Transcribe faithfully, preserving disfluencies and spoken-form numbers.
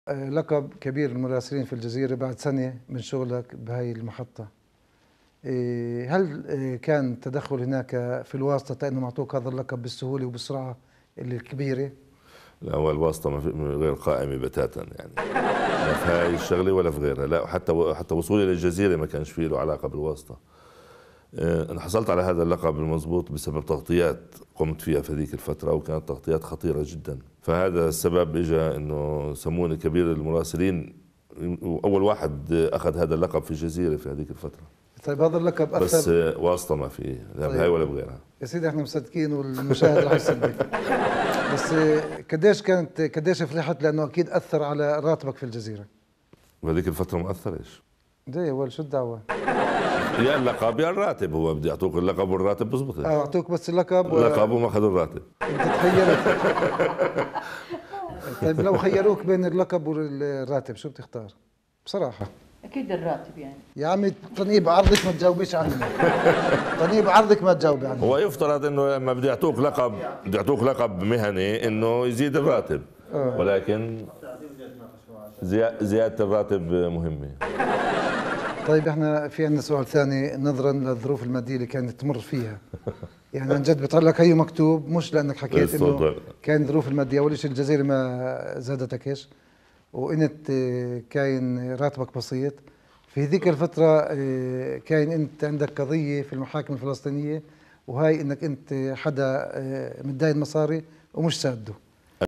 آه، لقب كبير المراسلين في الجزيرة بعد سنة من شغلك بهاي المحطة. إيه، هل إيه، كان تدخل هناك في الواسطة أنهم أعطوك هذا اللقب بالسهولة وبالسرعة اللي الكبيرة؟ لا، هو الواسطة ما في غير قائمة بتاتا يعني، لا في هاي الشغلة ولا في غيرها. لا، حتى حتى وصولي للجزيرة ما كانش فيه له علاقة بالواسطة. آه، أنا حصلت على هذا اللقب المضبوط بسبب تغطيات قمت فيها في هذيك الفترة، وكانت تغطيات خطيرة جدا. فهذا السبب إجا إنه سموني كبير المراسلين، وأول واحد أخذ هذا اللقب في الجزيرة في هذيك الفترة. طيب هذا اللقب أثر؟ بس آه، واسطة ما فيه، لا طيب. بهاي ولا بغيرها. يا سيدي احنا مصدقين والمشاهد راح يصدق. بس قديش كانت قديش فرحت لأنه أكيد أثر على راتبك في الجزيرة؟ بهذيك الفترة ما أثرش. ليه ولا شو الدعوة؟ يا اللقب يا الراتب، هو بده يعطوك اللقب والراتب بزبط. اه اعطوك بس اللقب و... اللقب وما اخذوا الراتب. انت تخيرت. طيب لو خيروك بين اللقب والراتب شو بتختار؟ بصراحة. اكيد الراتب يعني. يا عمي طني بعرضك ما تجاوبيش عني. طني بعرضك ما تجاوبي عني. هو يفترض انه لما بده يعطوك لقب بده يعطوك لقب مهني انه يزيد الراتب. أوه. ولكن زيادة الراتب مهمة. طيب احنا في عندنا سؤال ثاني نظرا للظروف المادية اللي كانت تمر فيها. يعني عن جد بيطلع لك هي مكتوب، مش لانك حكيت انه كان ظروف المادية، اول شيء الجزيرة ما زادتكش وانت كاين راتبك بسيط. في هذيك الفترة كاين انت عندك قضية في المحاكم الفلسطينية، وهي انك انت حدا متداين مصاري ومش سادده.